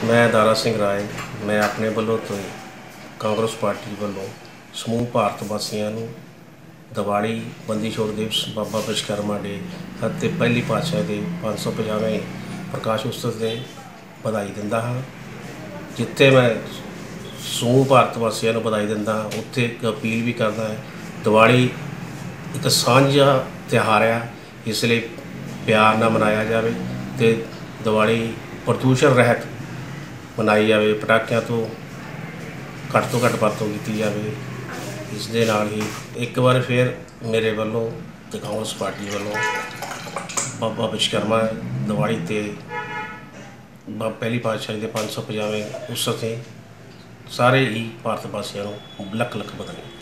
मैं दारा सिंह राय मैं अपने ਵੱਲੋਂ तो कांग्रेस पार्टी ਵੱਲੋਂ समूह भारत वासियों ਨੂੰ दिवाली बंदी छोड़ दिवस बाबा विश्वकर्मा डे ਅਤੇ ਪਹਿਲੀ ਪਾਤਸ਼ਾਹ ਦੇ 550ਵੇਂ ਪ੍ਰਕਾਸ਼ ਉਤਸਵ ਦੇ ਵਧਾਈ ਦਿੰਦਾ ਹਾਂ। ਜਿੱਥੇ ਮੈਂ ਸਮੂਹ ਭਾਰਤ ਵਾਸੀਆਂ ਨੂੰ ਵਧਾਈ ਦਿੰਦਾ ਉੱਥੇ ਇੱਕ ਅਪੀਲ ਵੀ ਕਰਦਾ ਹੈ। दिवाली ਇੱਕ ਸਾਂਝਾ ਤਿਉਹਾਰ ਆ, ਇਸ ਲਈ ਪਿਆਰ ਨਾਲ ਮਨਾਇਆ ਜਾਵੇ ਅਤੇ दिवाली ਪ੍ਰਦੂਸ਼ਣ ਰਹਿਤ ਮਨਾਈ ਜਾਵੇ, ਪਟਾਕਿਆਂ ਤੋਂ ਘੱਟ ਤੋਂ ਘੱਟ ਵਰਤੋਂ ਕੀਤੀ ਜਾਵੇ। ਇਸ ਦੇ ਨਾਲ ਹੀ ਇੱਕ ਵਾਰ ਫਿਰ ਮੇਰੇ ਵੱਲੋਂ ਅਤੇ ਕਾਂਗਰਸ ਪਾਰਟੀ ਵੱਲੋਂ ਬਾਬਾ ਵਿਸ਼ਵਕਰਮਾ ਦਿਵਾਲੀ 'ਤੇ ਪਹਿਲੀ ਪਾਤਸ਼ਾਹੀ ਦੇ 550ਵੇਂ ਉਤਸਵ 'ਤੇ ਸਾਰੇ ਹੀ ਭਾਰਤ ਵਾਸੀਆਂ ਨੂੰ ਲੱਖ ਲੱਖ ਵਧਾਈ।